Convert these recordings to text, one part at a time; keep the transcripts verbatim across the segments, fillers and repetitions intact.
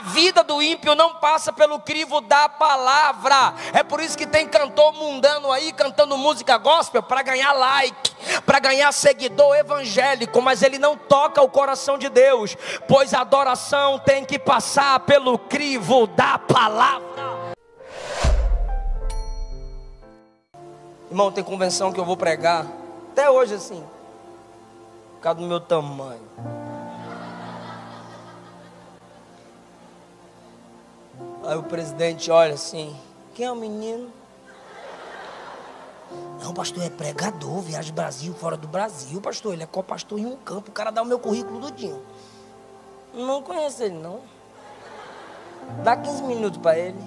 vida do ímpio não passa pelo crivo da palavra. É por isso que tem cantor mundano aí cantando música gospel para ganhar like, para ganhar seguidor evangélico, mas ele não toca o coração de Deus, pois a adoração tem que passar pelo crivo da palavra. Irmão, tem convenção que eu vou pregar até hoje assim, por causa do meu tamanho. Aí o presidente olha assim: quem é o menino? Não, pastor, é pregador, viaja do Brasil, fora do Brasil, pastor. Ele é co-pastor em um campo. O cara dá o meu currículo todinho. Não conheço ele, não. Dá quinze minutos para ele.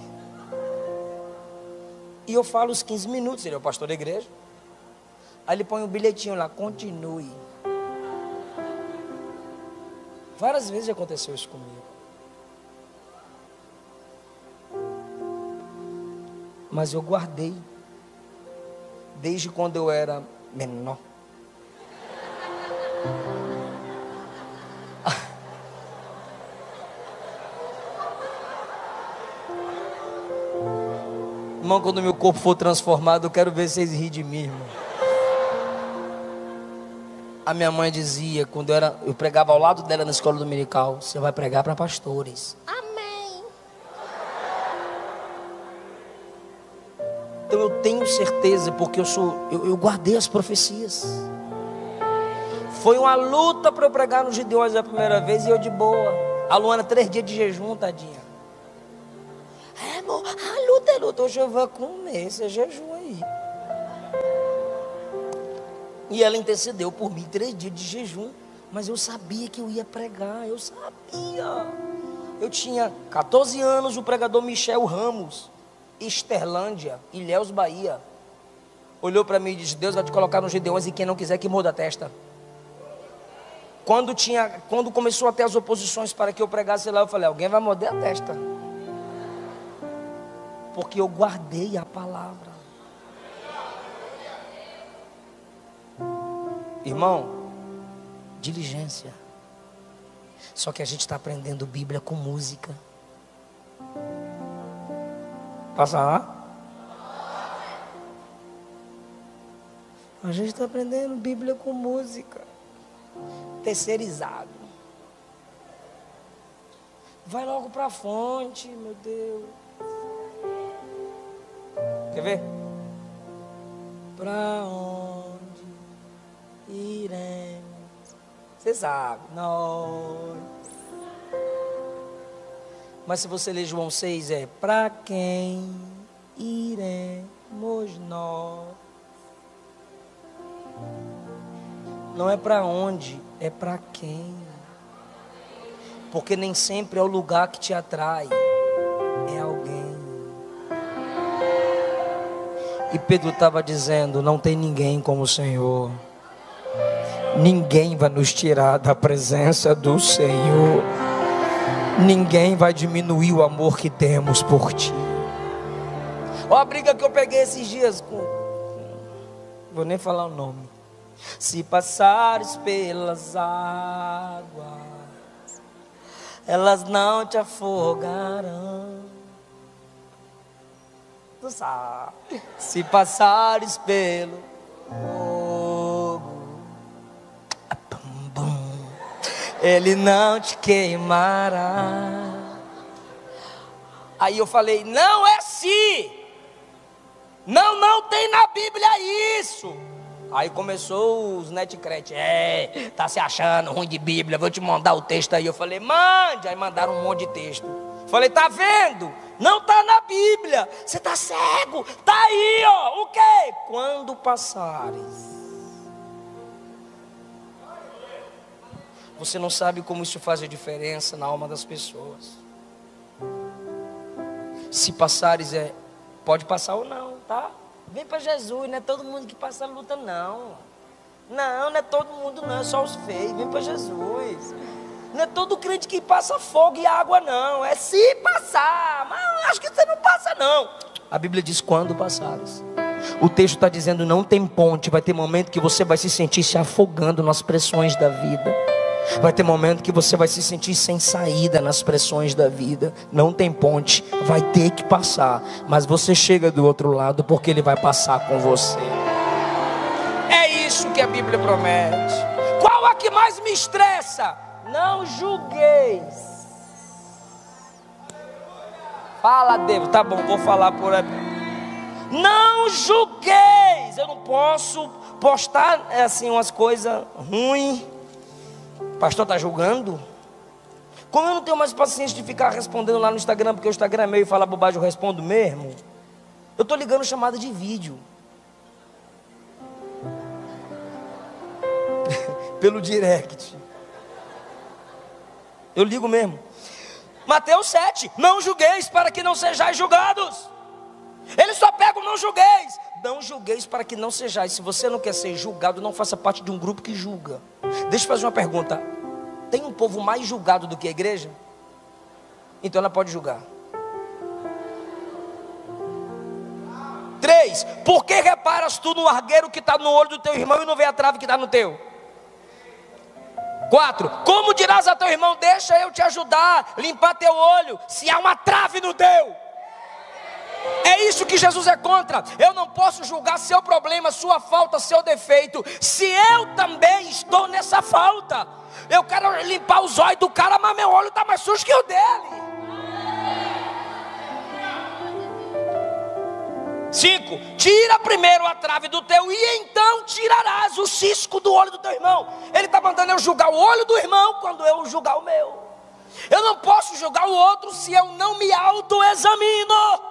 E eu falo os quinze minutos, ele é o pastor da igreja. Aí ele põe um bilhetinho lá: continue. Várias vezes aconteceu isso comigo. Mas eu guardei, desde quando eu era menor. Irmão, quando meu corpo for transformado, eu quero ver vocês rirem de mim, irmão. A minha mãe dizia, quando eu, era, eu pregava ao lado dela na escola dominical: você vai pregar para pastores. Amém. Então eu tenho certeza, porque eu sou, eu, eu guardei as profecias. Foi uma luta para eu pregar nos Gideões a primeira vez, e eu de boa. A Luana, três dias de jejum, tadinha. É, amor, a luta é luta. Hoje eu vou comer esse jejum aí. E ela intercedeu por mim, três dias de jejum. Mas eu sabia que eu ia pregar, eu sabia. Eu tinha quatorze anos, o pregador Michel Ramos, Esterlândia, Ilhéus, Bahia, olhou para mim e disse: Deus vai te colocar nos Gideões, e quem não quiser que morda a testa. Quando, tinha, quando começou a ter as oposições para que eu pregasse lá, eu falei: alguém vai morder a testa. Porque eu guardei a palavra. Irmão, diligência. Só que a gente está aprendendo Bíblia com música. Passa lá. A gente está aprendendo Bíblia com música. Terceirizado. Vai logo para a fonte, meu Deus. Quer ver? Para onde iremos? Você sabe. Nós. Mas se você ler João seis, é: para quem iremos nós? Não é para onde, é para quem. Porque nem sempre é o lugar que te atrai, é alguém. E Pedro estava dizendo: não tem ninguém como o Senhor. Ninguém vai nos tirar da presença do Senhor. Ninguém vai diminuir o amor que temos por ti. Olha a briga que eu peguei esses dias com... Vou nem falar o nome. Se passares pelas águas, elas não te afogarão. Tu sabe. Se passares pelo fogo, ele não te queimará. Aí eu falei: não é se. Não, não tem na Bíblia isso. Aí começou os netcrete: é, tá se achando ruim de Bíblia, vou te mandar o texto aí. Eu falei: mande. Aí mandaram um monte de texto. Falei: tá vendo? Não tá na Bíblia. Você tá cego. Tá aí, ó. O quê? Quando passares. Você não sabe como isso faz a diferença na alma das pessoas. Se passares é, pode passar ou não, tá? Vem para Jesus, não é todo mundo que passa a luta, não. Não, não é todo mundo, não, é só os feios. Vem para Jesus. Não é todo crente que passa fogo e água, não. É se passar, mas acho que você não passa, não. A Bíblia diz: quando passares. O texto está dizendo: não tem ponte. Vai ter momento que você vai se sentir se afogando nas pressões da vida. Vai ter momento que você vai se sentir sem saída nas pressões da vida. Não tem ponte, vai ter que passar. Mas você chega do outro lado, porque Ele vai passar com você. É isso que a Bíblia promete. Qual a que mais me estressa? Não julgueis. Fala, Deus, tá bom, vou falar por aí. Não julgueis. Eu não posso postar assim umas coisas ruins. O pastor está julgando? Como eu não tenho mais paciência de ficar respondendo lá no Instagram, porque o Instagram é meu e fala bobagem, eu respondo mesmo. Eu estou ligando chamada de vídeo. Pelo direct. Eu ligo mesmo. Mateus sete, não julgueis para que não sejais julgados. Ele só pega o não julgueis. Não julgueis para que não sejais. Se você não quer ser julgado, não faça parte de um grupo que julga. Deixa eu fazer uma pergunta. Tem um povo mais julgado do que a igreja? Então ela pode julgar. Três, por que reparas tu no argueiro que está no olho do teu irmão e não vê a trave que está no teu? Quatro, como dirás a teu irmão, deixa eu te ajudar, limpar teu olho, se há uma trave no teu? É isso que Jesus é contra. Eu não posso julgar seu problema, sua falta, seu defeito, se eu também estou nessa falta. Eu quero limpar os olhos do cara, mas meu olho está mais sujo que o dele. Cinco, tira primeiro a trave do teu e então tirarás o cisco do olho do teu irmão. Ele está mandando eu julgar o olho do irmão quando eu julgar o meu. Eu não posso julgar o outro se eu não me autoexamino.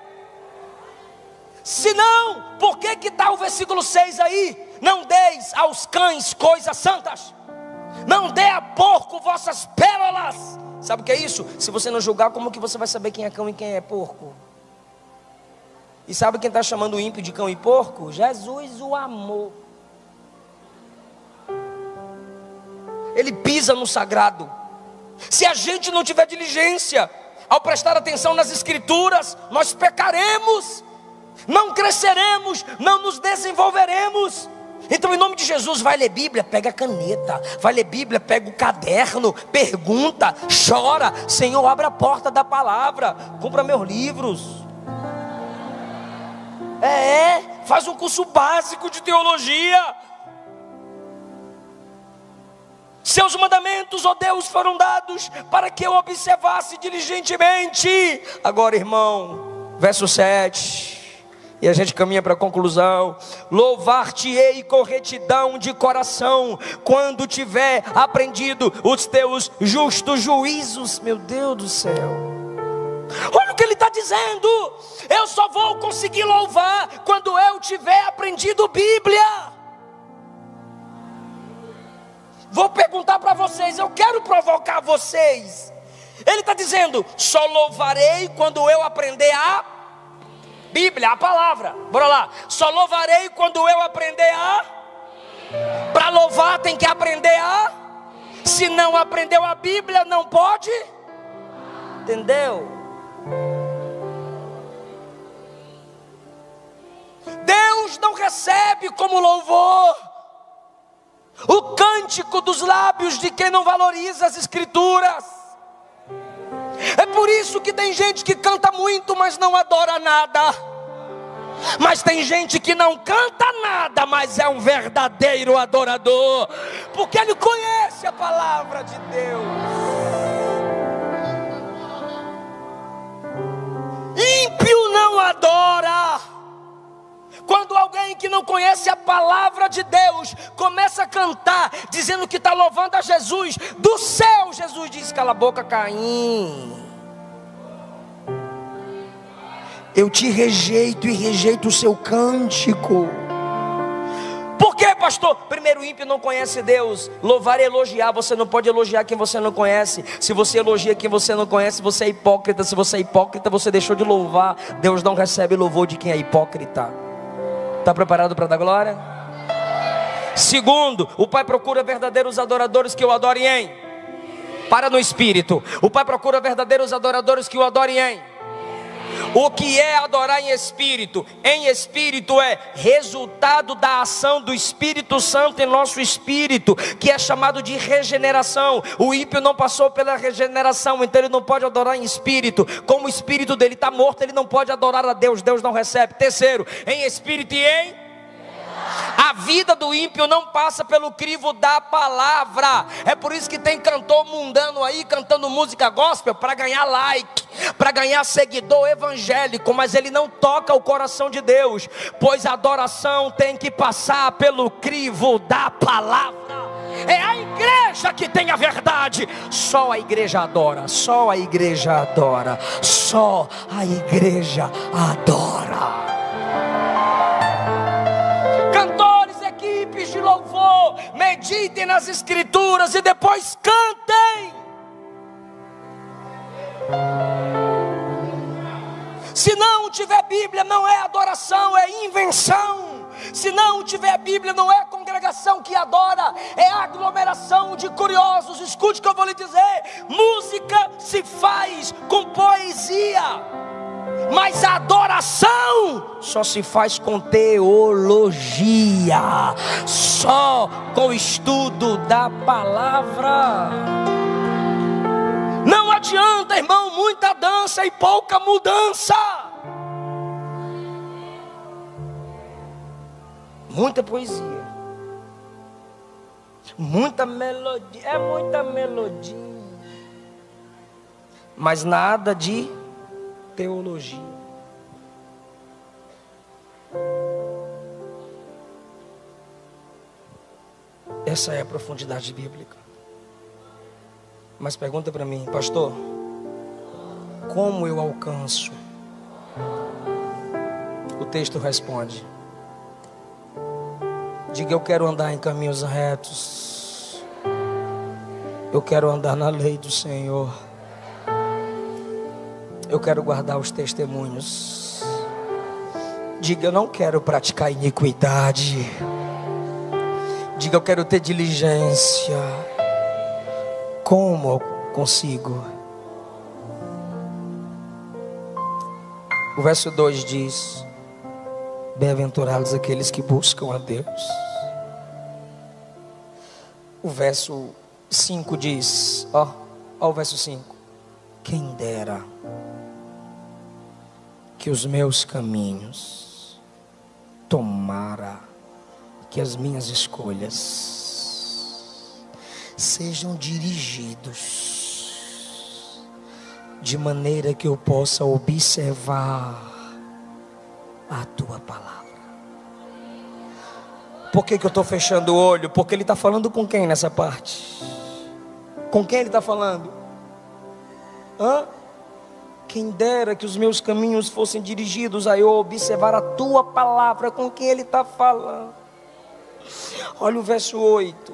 Se não, por que que está o versículo seis aí? Não deis aos cães coisas santas, não dê a porco vossas pérolas. Sabe o que é isso? Se você não julgar, como que você vai saber quem é cão e quem é porco? E sabe quem está chamando o ímpio de cão e porco? Jesus, o amor. Ele pisa no sagrado. Se a gente não tiver diligência ao prestar atenção nas escrituras, nós pecaremos, não cresceremos, não nos desenvolveremos. Então, em nome de Jesus, vai ler Bíblia, pega a caneta, vai ler Bíblia, pega o caderno, pergunta, chora. Senhor, abre a porta da palavra, compra meus livros. É, faz um curso básico de teologia. Seus mandamentos, ó Deus, foram dados para que eu observasse diligentemente. Agora, irmão, verso sete, e a gente caminha para a conclusão. Louvar-te-ei com retidão de coração, quando tiver aprendido os teus justos juízos. Meu Deus do céu. Olha o que ele está dizendo. Eu só vou conseguir louvar quando eu tiver aprendido Bíblia. Vou perguntar para vocês, eu quero provocar vocês. Ele está dizendo, só louvarei quando eu aprender a Bíblia, a palavra. Bora lá. Só louvarei quando eu aprender a. Para louvar tem que aprender a. Se não aprendeu a Bíblia, não pode. Entendeu? Deus não recebe como louvor o cântico dos lábios de quem não valoriza as escrituras. É por isso que tem gente que canta muito, mas não adora nada. Mas tem gente que não canta nada, mas é um verdadeiro adorador, porque ele conhece a palavra de Deus. Ímpio não adora. Quando alguém que não conhece a palavra de Deus começa a cantar, dizendo que está louvando a Jesus, do céu Jesus diz, cala a boca, Caim. Eu te rejeito e rejeito o seu cântico. Por quê, pastor? Primeiro, o ímpio não conhece Deus. Louvar e elogiar, você não pode elogiar quem você não conhece. Se você elogia quem você não conhece, você é hipócrita. Se você é hipócrita, você deixou de louvar. Deus não recebe louvor de quem é hipócrita. Está preparado para dar glória? Segundo, o Pai procura verdadeiros adoradores que o adorem em. Para no espírito. O Pai procura verdadeiros adoradores que o adorem em. O que é adorar em espírito? Em espírito é resultado da ação do Espírito Santo em nosso espírito, que é chamado de regeneração. O ímpio não passou pela regeneração, então ele não pode adorar em espírito. Como o espírito dele está morto, ele não pode adorar a Deus, Deus não recebe. Terceiro, em espírito e em... A vida do ímpio não passa pelo crivo da palavra. É por isso que tem cantor mundano aí cantando música gospel para ganhar like, para ganhar seguidor evangélico, mas ele não toca o coração de Deus, pois a adoração tem que passar pelo crivo da palavra. É a igreja que tem a verdade. Só a igreja adora, só a igreja adora, só a igreja adora. Cantores, equipes de louvor, meditem nas escrituras e depois cantem. Se não tiver Bíblia, não é adoração, é invenção. Se não tiver Bíblia, não é congregação que adora, é aglomeração de curiosos. Escute o que eu vou lhe dizer: música se faz com poesia, mas a adoração só se faz com teologia, só com o estudo da palavra. Não adianta, irmão, muita dança e pouca mudança. Muita poesia, muita melodia, é muita melodia, mas nada de teologia. Essa é a profundidade bíblica. Mas pergunta para mim, pastor, como eu alcanço? O texto responde: diga, eu quero andar em caminhos retos, eu quero andar na lei do Senhor, eu quero guardar os testemunhos. Diga, eu não quero praticar iniquidade. Diga, eu quero ter diligência. Como eu consigo? O verso dois diz: bem-aventurados aqueles que buscam a Deus. O verso cinco diz, ó, ó o verso cinco: quem dera que os meus caminhos tomara, que as minhas escolhas sejam dirigidos de maneira que eu possa observar a tua palavra. Por que que eu estou fechando o olho? Porque ele está falando com quem nessa parte? Com quem ele está falando? Hã? Quem dera que os meus caminhos fossem dirigidos a eu observar a tua palavra. Com quem ele está falando? Olha o verso oito: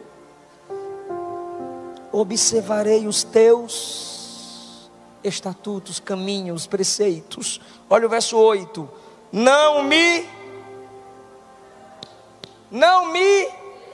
observarei os teus estatutos, caminhos, preceitos. Olha o verso oito: não me Não me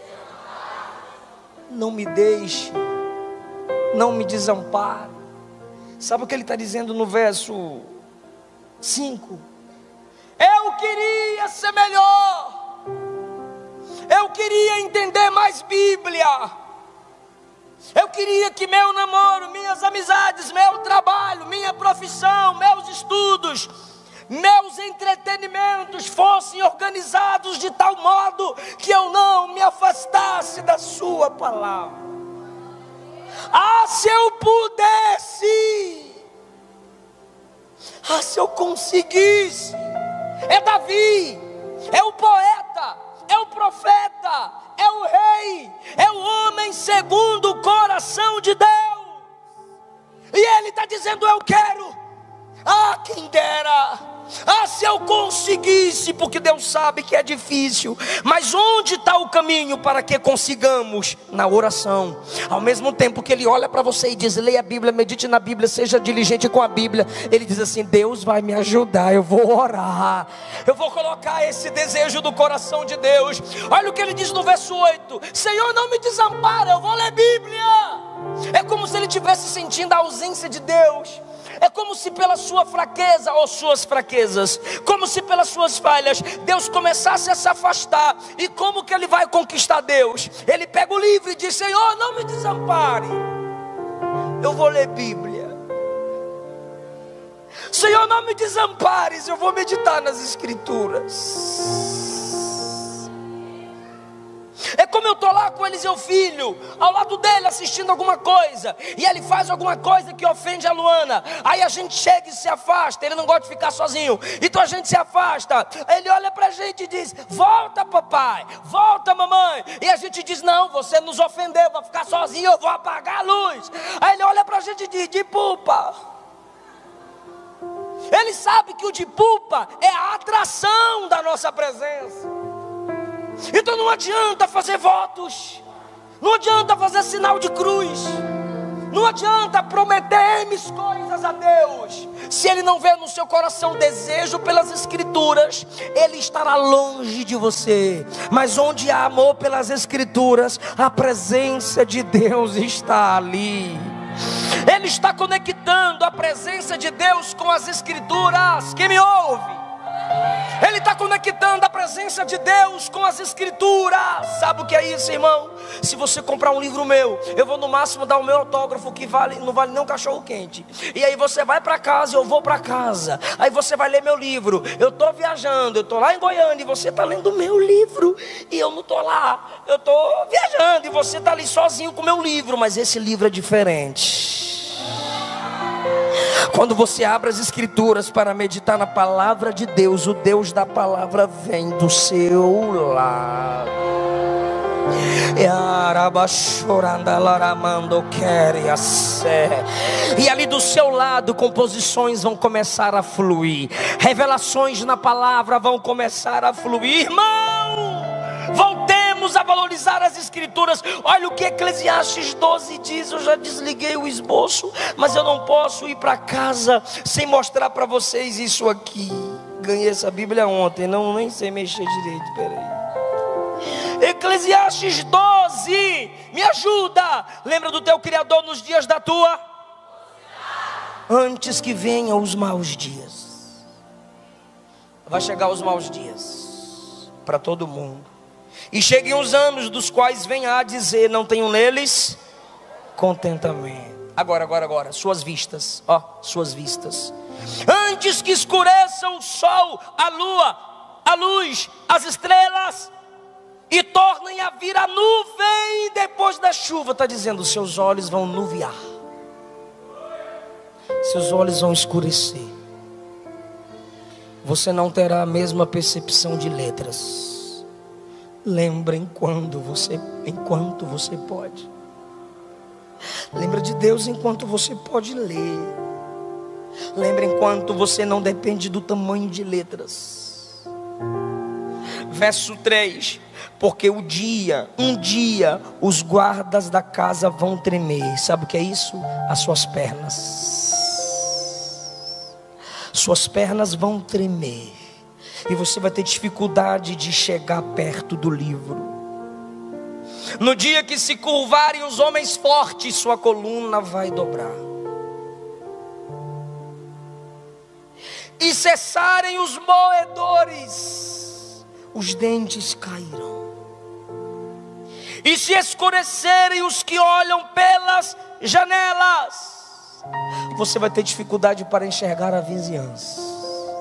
Não me deixe, não me desampare. Sabe o que ele está dizendo no verso cinco? Eu queria ser melhor, eu queria entender mais Bíblia, eu queria que meu namoro, minhas amizades, meu trabalho, minha profissão, meus estudos, meus entretenimentos fossem organizados de tal modo que eu não me afastasse da sua palavra. Ah, se eu pudesse, ah, se eu conseguisse. É Davi, é o poeta, é o profeta, é o rei, é o homem segundo o coração de Deus. E ele está dizendo: eu quero. Ah, quem dera. Ah, se eu conseguisse, porque Deus sabe que é difícil. Mas onde está o caminho para que consigamos? Na oração. Ao mesmo tempo que ele olha para você e diz: leia a Bíblia, medite na Bíblia, seja diligente com a Bíblia, ele diz assim: Deus vai me ajudar, eu vou orar, eu vou colocar esse desejo do coração de Deus. Olha o que ele diz no verso oito: Senhor, não me desampara, eu vou ler Bíblia. É como se ele estivesse sentindo a ausência de Deus. É como como se pela sua fraqueza ou suas fraquezas, como se pelas suas falhas, Deus começasse a se afastar. E como que ele vai conquistar Deus? Ele pega o livro e diz: Senhor, não me desampare, eu vou ler Bíblia. Senhor, não me desampares, eu vou meditar nas Escrituras. É como eu estou lá com Eliseu Filho, ao lado dele assistindo alguma coisa, e ele faz alguma coisa que ofende a Luana. Aí a gente chega e se afasta. Ele não gosta de ficar sozinho, então a gente se afasta. Ele olha para a gente e diz: volta papai, volta mamãe. E a gente diz: não, você nos ofendeu, vou ficar sozinho, eu vou apagar a luz. Aí ele olha para a gente e diz: de pupa. Ele sabe que o de pupa é a atração da nossa presença. Então não adianta fazer votos, não adianta fazer sinal de cruz, não adianta prometer M coisas a Deus. Se Ele não vê no seu coração desejo pelas Escrituras, Ele estará longe de você. Mas onde há amor pelas Escrituras, a presença de Deus está ali. Ele está conectando a presença de Deus com as Escrituras. Quem me ouve? Ele está conectando a presença de Deus com as Escrituras. Sabe o que é isso, irmão? Se você comprar um livro meu, eu vou no máximo dar o meu autógrafo, que vale, não vale nem um cachorro quente. E aí você vai para casa, eu vou para casa. Aí você vai ler meu livro. Eu estou viajando, eu estou lá em Goiânia, e você está lendo o meu livro, e eu não estou lá. Eu estou viajando e você está ali sozinho com o meu livro. Mas esse livro é diferente. Quando você abre as Escrituras para meditar na palavra de Deus, o Deus da palavra vem do seu lado. E ali do seu lado, composições vão começar a fluir, revelações na palavra vão começar a fluir. Irmão, voltemos a valorizar as Escrituras. Olha o que Eclesiastes doze diz. Eu já desliguei o esboço, mas eu não posso ir para casa sem mostrar para vocês isso aqui. Ganhei essa Bíblia ontem, não nem sei mexer direito, peraí. Eclesiastes doze, me ajuda. Lembra do teu Criador nos dias da tua? Antes que venham os maus dias. Vai chegar os maus dias para todo mundo. E cheguem os anos dos quais venha a dizer: não tenho neles contentamento. Agora, agora, agora, suas vistas, ó, suas vistas. Antes que escureçam o sol, a lua, a luz, as estrelas, e tornem a vir a nuvem depois da chuva. Está dizendo: seus olhos vão nuviar, seus olhos vão escurecer. Você não terá a mesma percepção de letras. Lembra enquanto você, enquanto você pode. Lembra de Deus enquanto você pode ler. Lembra enquanto você não depende do tamanho de letras. Verso três. Porque o dia, um dia, os guardas da casa vão tremer. Sabe o que é isso? As suas pernas. Suas pernas vão tremer. E você vai ter dificuldade de chegar perto do livro. No dia que se curvarem os homens fortes, sua coluna vai dobrar. E cessarem os moedores, os dentes cairão. E se escurecerem os que olham pelas janelas, você vai ter dificuldade para enxergar a vizinhança.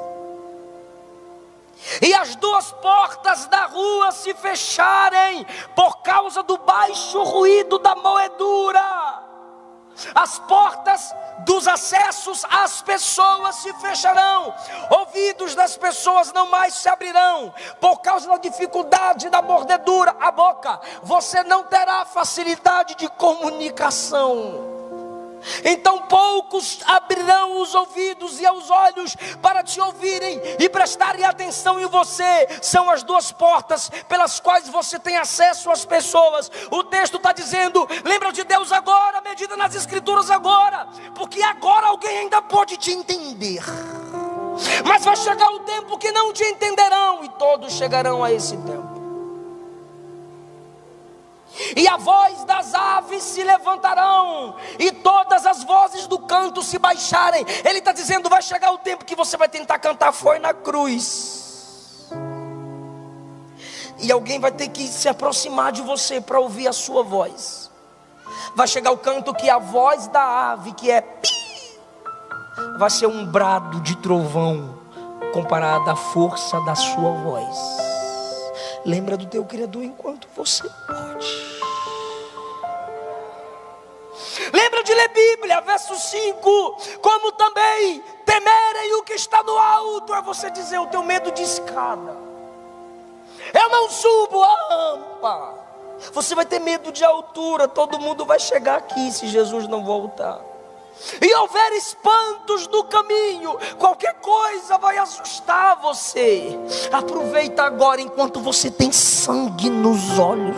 E as duas portas da rua se fecharem por causa do baixo ruído da moedura. As portas dos acessos às pessoas se fecharão. Ouvidos das pessoas não mais se abrirão por causa da dificuldade da mordedura. A boca, você não terá facilidade de comunicação. Então poucos abrirão os ouvidos e os olhos para te ouvirem e prestarem atenção em você. São as duas portas pelas quais você tem acesso às pessoas. O texto está dizendo: lembra de Deus agora, medita nas Escrituras agora, porque agora alguém ainda pode te entender. Mas vai chegar o tempo que não te entenderão, e todos chegarão a esse tempo. E a voz das aves se levantarão, e todas as vozes do canto se baixarem. Ele está dizendo, vai chegar o tempo que você vai tentar cantar foi na cruz, e alguém vai ter que se aproximar de você para ouvir a sua voz. Vai chegar o canto que a voz da ave, que é pi, vai ser um brado de trovão comparado à força da sua voz. Lembra do teu Criador enquanto você pode. Lembra de ler Bíblia, verso cinco. Como também temerem o que está no alto. É você dizer, o teu medo de escada. Eu não subo a rampa. Você vai ter medo de altura. Todo mundo vai chegar aqui se Jesus não voltar. E houver espantos do caminho, qualquer coisa vai assustar você. Aproveita agora enquanto você tem sangue nos olhos.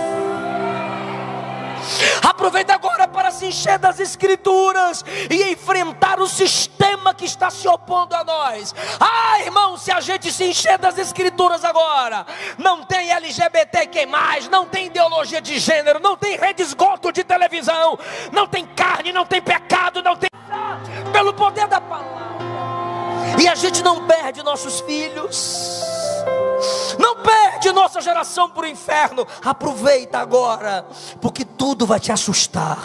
Aproveita agora para se encher das escrituras e enfrentar o sistema que está se opondo a nós. Ah, irmão, se a gente se encher das escrituras agora, não tem L G B T Q mais, não tem ideologia de gênero, não tem rede esgoto de televisão, não tem carne, não tem pecado, não tem... Pelo poder da palavra. E a gente não perde nossos filhos, não perde nossa geração para o inferno. Aproveita agora, porque tudo vai te assustar.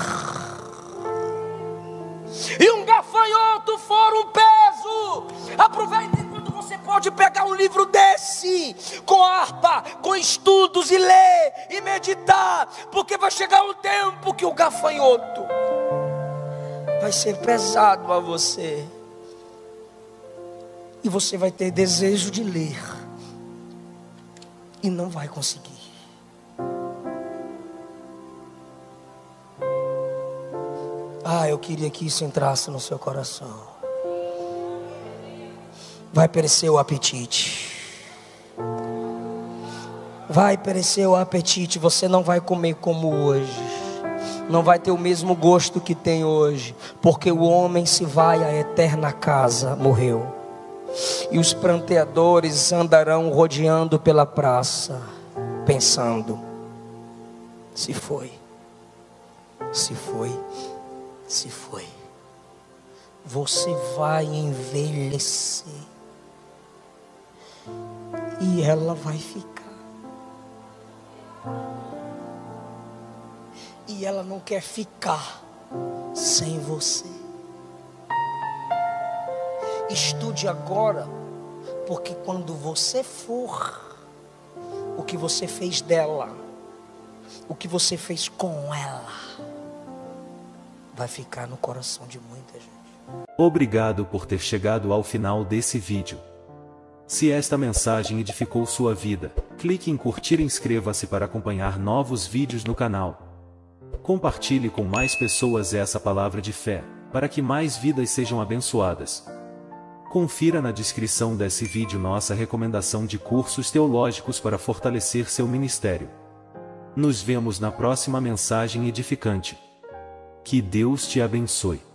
E um gafanhoto for um peso. Aproveita enquanto você pode pegar um livro desse, com harpa, com estudos, e ler e meditar, porque vai chegar um tempo que o gafanhoto vai ser pesado a você, e você vai ter desejo de ler e não vai conseguir. Ah, eu queria que isso entrasse no seu coração. Vai perecer o apetite. Vai perecer o apetite. Você não vai comer como hoje. Não vai ter o mesmo gosto que tem hoje. Porque o homem se vai à eterna casa, morreu. E os pranteadores andarão rodeando pela praça, pensando: se foi, se foi, se foi. Você vai envelhecer e ela vai ficar. E ela não quer ficar sem você. Estude agora, porque quando você for, o que você fez dela, o que você fez com ela, vai ficar no coração de muita gente. Obrigado por ter chegado ao final desse vídeo. Se esta mensagem edificou sua vida, clique em curtir e inscreva-se para acompanhar novos vídeos no canal. Compartilhe com mais pessoas essa palavra de fé, para que mais vidas sejam abençoadas. Confira na descrição desse vídeo nossa recomendação de cursos teológicos para fortalecer seu ministério. Nos vemos na próxima mensagem edificante. Que Deus te abençoe.